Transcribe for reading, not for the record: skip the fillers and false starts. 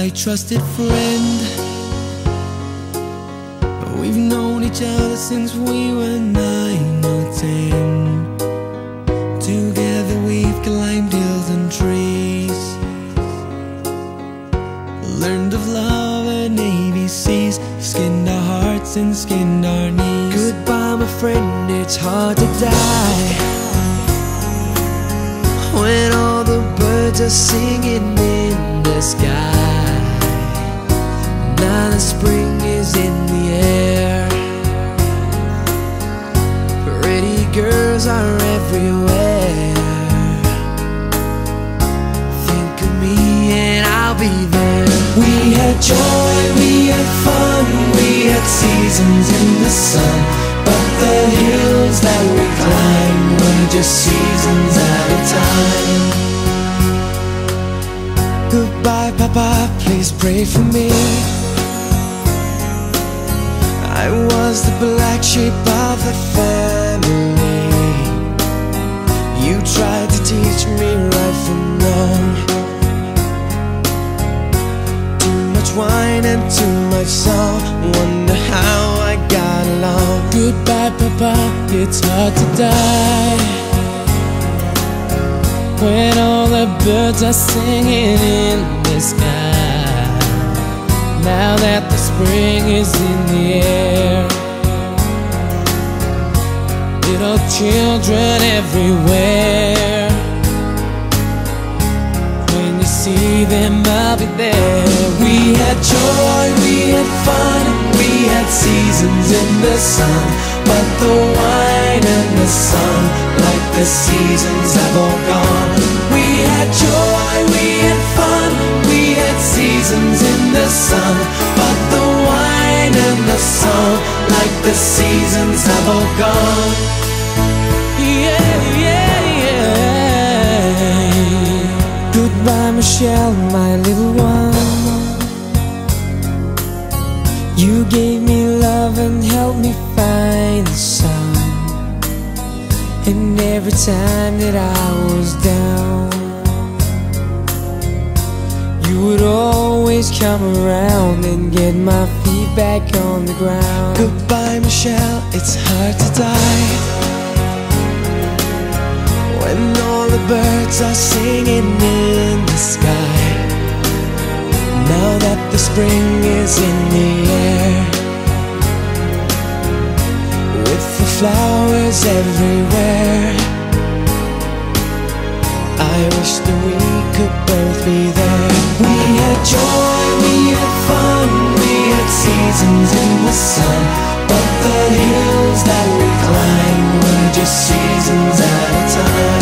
my trusted friend. We've known each other since we were 9 or 10. Together we've climbed hills and trees, learned of love and ABCs, skinned our hearts and skinned our knees. Goodbye my friend, it's hard to die when all the birds are singing in the sky. Now the spring is in the air, pretty girls are everywhere. Think of me and I'll be there. We had joy, we had fun, we had seasons in the sun, but the hills that we climbed were just seasons at a time. Goodbye Papa, please pray for me. I was the black sheep of the family. You tried to teach me right from wrong. Too much wine and too much song, wonder how I got along. Goodbye Papa, it's hard to die when all the birds are singing in the sky. Now that the spring is in the air, little children everywhere. When you see them, I'll be there. We had joy, we had fun, we had seasons in the sun, but the wine and the sun, like the seasons, have all gone. We had joy, we had fun, we had seasons in the sun, but the wine and the sun, like the seasons, have all gone. Yeah, yeah, yeah. Goodbye Michelle, my little one. You gave me love and helped me find the sun, and every time that I was down, you would always come around and get my feet back on the ground. Goodbye Michelle, it's hard to die when all the birds are singing in the sky. Now that the spring is in the air, with the flowers everywhere, I wish that we could both be there. We had joy, we had fun, we had seasons in the sun, but the hills that we climbed were just seasons at a time.